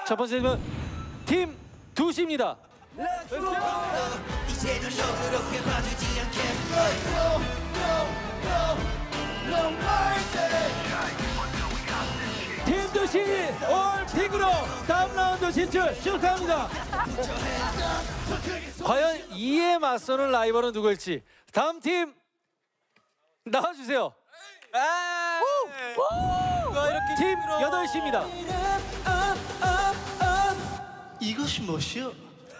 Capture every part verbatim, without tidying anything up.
첫 번째 팀은 팀 두시입니다. 팀 두시 올픽으로 다음 라운드 진출 축하합니다. 과연 이에 맞서는 라이벌은 누구일지 다음 팀 나와주세요. 팀 여덟 시입니다. 이것이 무엇이요?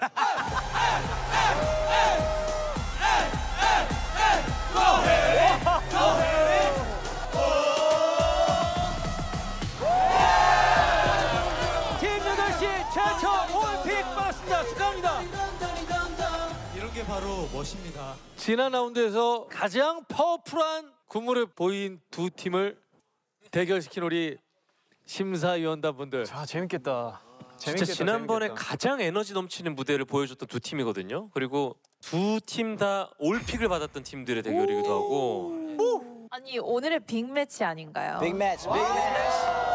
팀 여덟 시 최초 올픽 받았습니다. 축하합니다. 이런 게 바로 멋입니다. 지난 라운드에서 가장 파워풀한 군무를 보인 두 팀을 대결시킨 우리 심사위원단분들. 자, 재밌겠다. 진짜 지난번에 가장 에너지 넘치는 무대를 보여줬던 두 팀이거든요. 그리고 두 팀 다 올픽을 받았던 팀들의 대결이기도 하고. 아니 오늘의 빅매치 아닌가요? 빅매치, 빅매치.